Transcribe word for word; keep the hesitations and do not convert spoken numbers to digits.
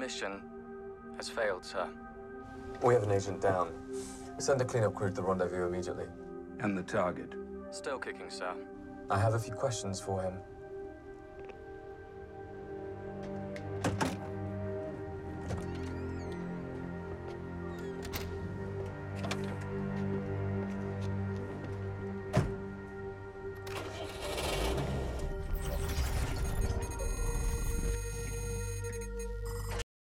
mission has failed, sir. We have an agent down. Send a cleanup crew to the rendezvous immediately. And the target? Still kicking, sir. I have a few questions for him.